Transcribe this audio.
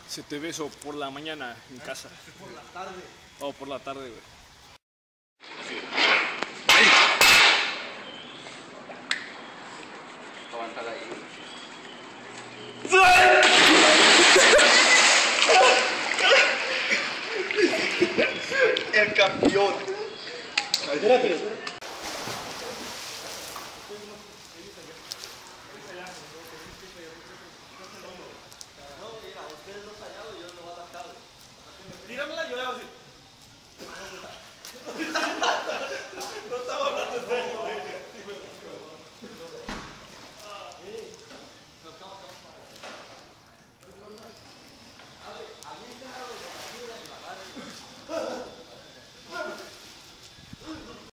Se te beso por la mañana en casa. Por la tarde. O por la tarde, güey. Aguántala ahí. El campeón. Espérate.